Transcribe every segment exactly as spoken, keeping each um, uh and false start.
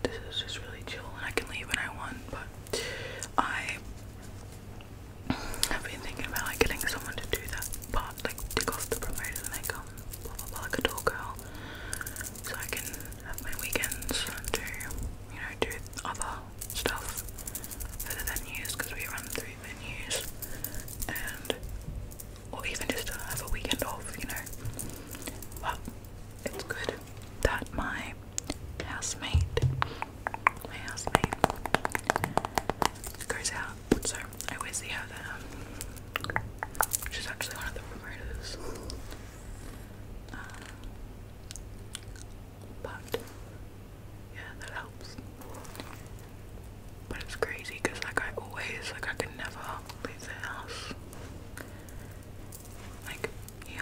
this is just really chill and I can leave when I want, but I have been thinking about like getting someone to do that part, like tick off the promoters and they come, blah blah blah, like a door girl, so I can have my weekends to, you know, do other stuff for the venues, because we run three venues, and or even just to have a weekend off, you know. But it's good that my housemate, my housemate goes out, so I always see her there, which is actually one of the promoters. Um, but yeah, that helps. But it's crazy because like I always, like I can never leave the house. Like, yeah.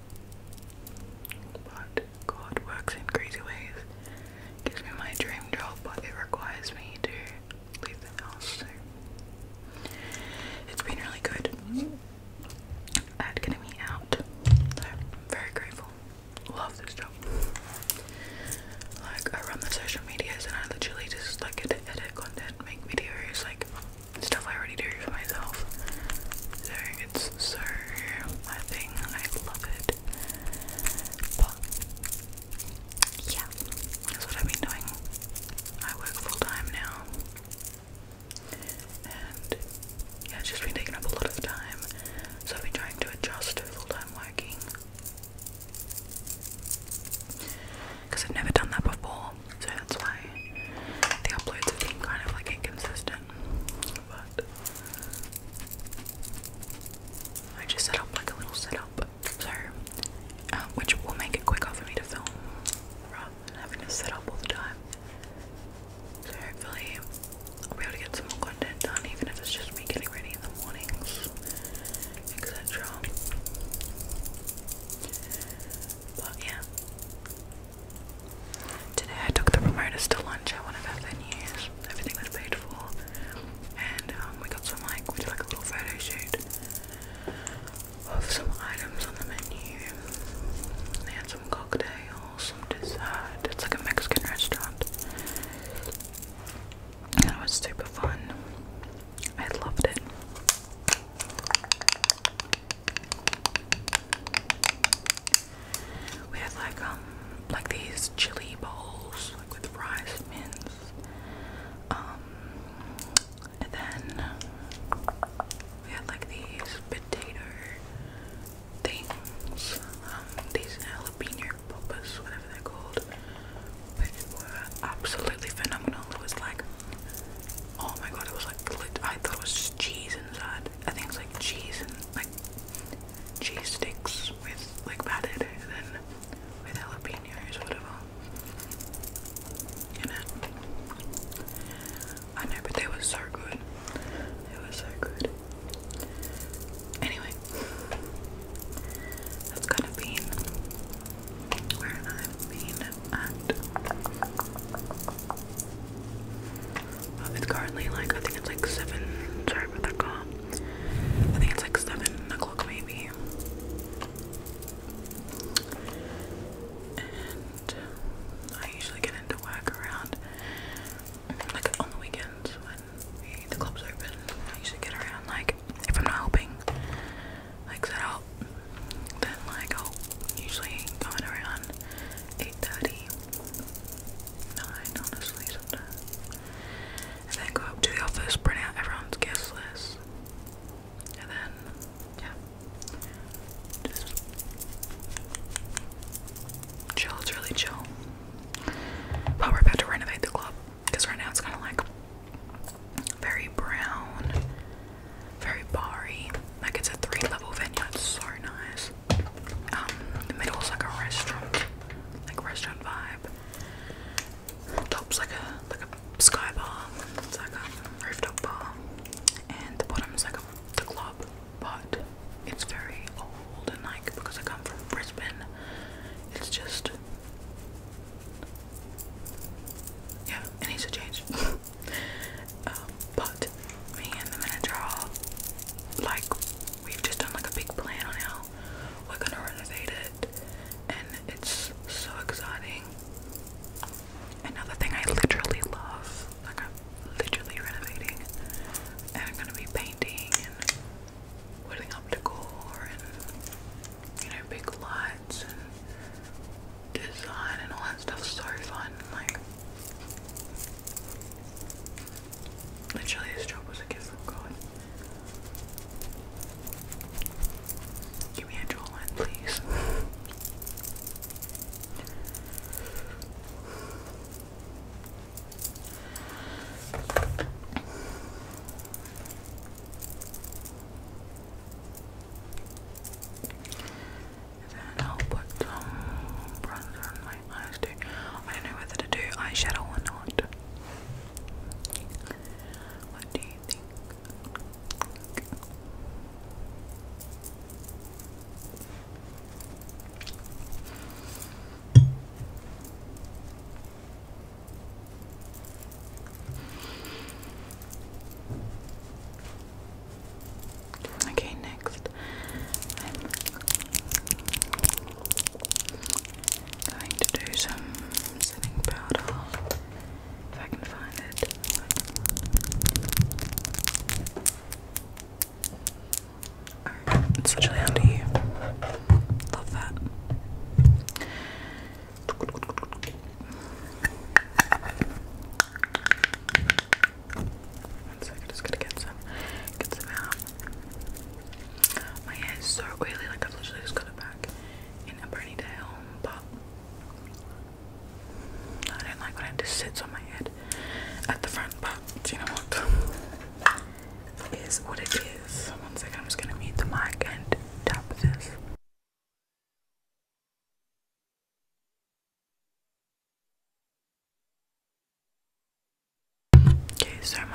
But God works in crazy ways. Gives me my dream job, but it requires me to leave the house, so it's been really good at getting me out. So I'm very grateful. Love this job. Like, I run the social medias and I literally just like get to edit content, make videos, like stuff I already do for myself. So it's so my thing. I love it. But yeah, that's what I've been doing. I work full time now. And yeah, it's just been taking up a lot of time. So I've been trying to adjust to full time working. Because I've never done that before, so that's why the uploads have been kind of like inconsistent. But I just set up like a little setup, so um, which will make it quicker for me to film rather than having to set up all the time. So hopefully I'll be able to get some more content done, even if it's just me getting ready in the mornings, et cetera. But yeah. Today I took the promoters to lunch at one of our venues. Everything was paid for. And um, we got some like, we did like a little photo shoot of some items on the menu. They had some cocktails, some dessert. It's like a Mexican restaurant. And it was super fun. I loved it. We had like um like these chili bowls, like with rice, mince. Um and then we had like these potato things, um, these jalapeno poppers, whatever they're called, which were absolutely phenomenal. It was like, oh my god, it was like, I thought it was just cheese inside. I think it's like cheese and like cheese sticks with like battered and then with jalapenos, whatever, in it. I know, but they were so good. They were so good. Anyway, that's kind of been where I've been at. Um, it's currently like, I think it's like seven, sorry about that car. I think it's like seven o'clock maybe. And I usually get into work around, like on the weekends when we, the club's open. I usually get around, like, if I'm not helping, like set up, then like I'll usually go in around eight thirty, nine honestly sometimes. And then go up to the office, print out everyone's guest list,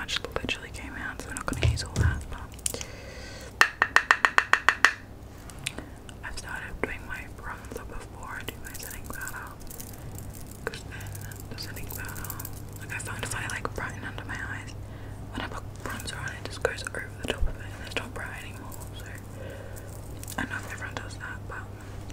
much literally came out, so we're not gonna use all that. But I've started doing my bronzer before I do my setting powder, because then the setting powder, like I found if I like brighten under my eyes, when I put bronzer on, it just goes over the top of it and it's not bright anymore. So I don't know if everyone does that, but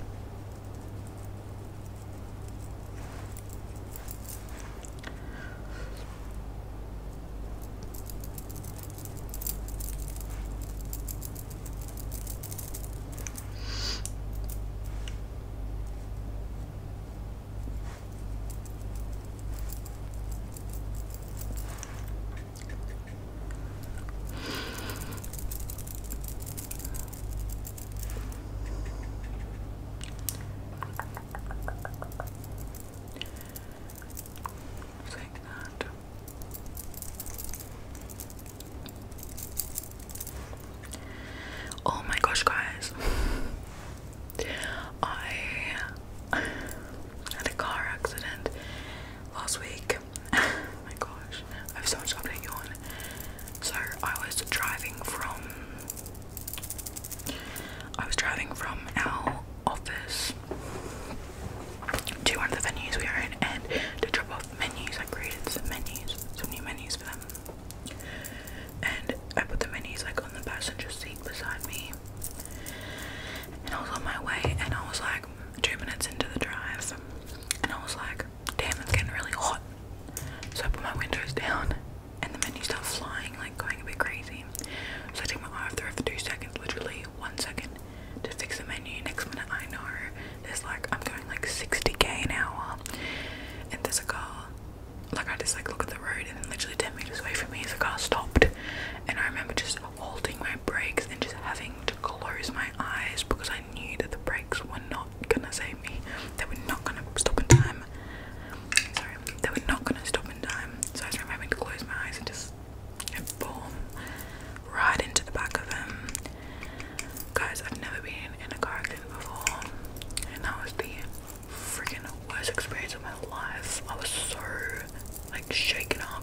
like that. Oh my gosh, guys. I had a car accident last week. Oh my gosh. I have so much to update you on. So I was driving from I was driving from our office to one of the venues we are in, and to drop off menus. I created some menus, some new menus for them. And I put the menus like on the passenger seat beside me. And I was on my way, and I was like two minutes into the drive, and I was like, damn, it's getting really hot. So I put my windows down, and the menus start flying, like going a bit crazy. So I take my eye off the road for two seconds, literally one second, to fix the menu. Next minute I know there's like, I'm going like sixty k an hour, and there's a car, like I just like look at the road, and then literally ten meters away from me is a car stopped. And I remember just holding my brakes and just having to close my eyes, because I knew that the brakes were not gonna save me. They were not gonna stop in time. Sorry, they were not gonna stop in time. So I was having to close my eyes and just, and boom, right into the back of him. Guys, I've never been in a car accident before, and that was the freaking worst experience of my life. I was so like shaken up.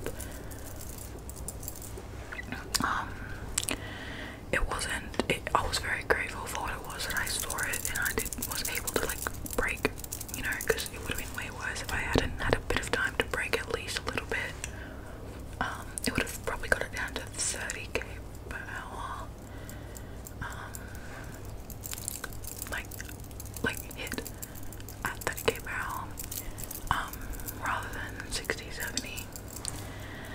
Um, it wasn't. It, I was very grateful for what it was that I saw it, and I did was able to like brake, you know, because it would have been way worse if I hadn't had a bit of time to brake at least a little bit. Um, it would have probably got it down to thirty k per hour. Um, like, like hit at thirty k per hour, um, rather than sixty, seventy.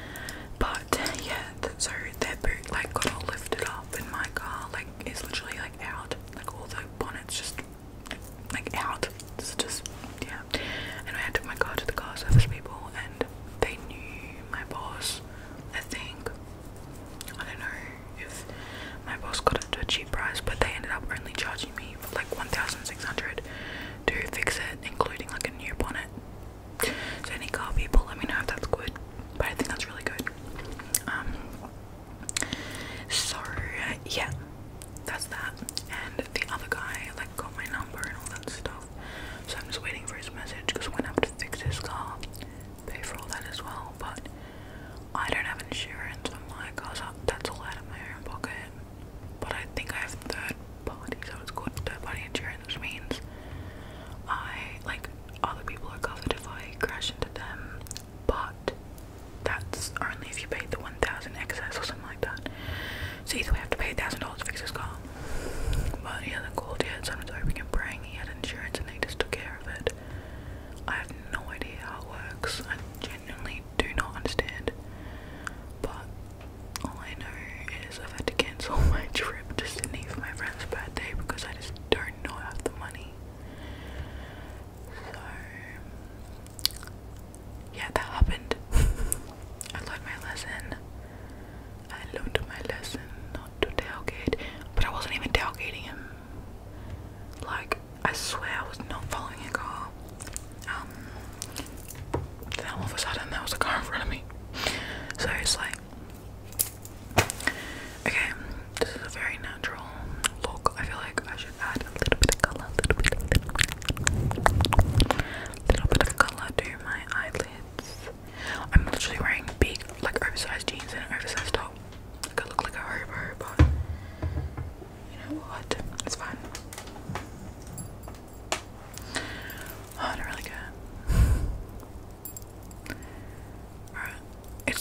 But yeah, th so their boot like got all lifted up, and my car like is literally like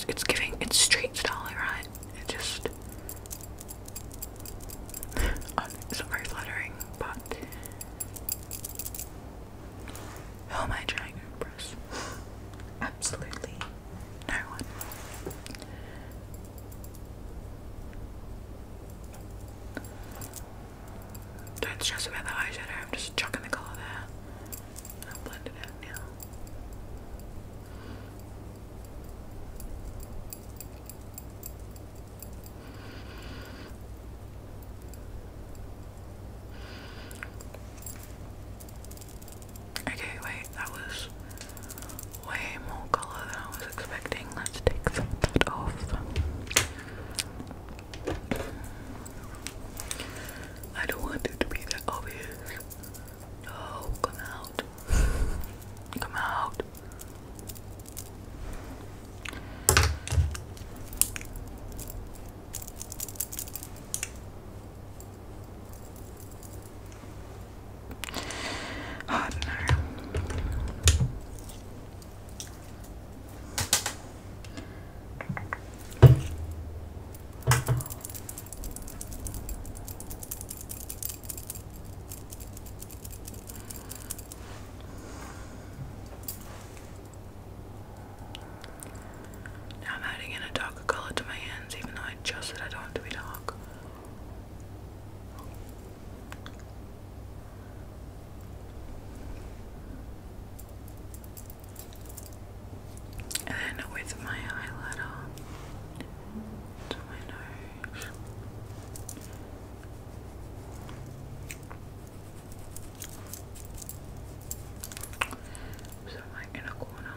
it's giving, it's street style, right? It just, um, it's not very flattering, but who am I trying to impress? Absolutely no one. Don't stress about the eyeshadow, I'm just chucking the colour there. I'll blend it out now. Okay, wait, that was way more colour than I was expecting. Let's take some of that off. I don't want it to be that obvious. No, come out. Come out. I don't know. Now I'm adding in a darker colour to my hands, even though I just said I don't want to be dark. And then with my highlighter to my nose. So my inner corner.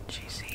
She seems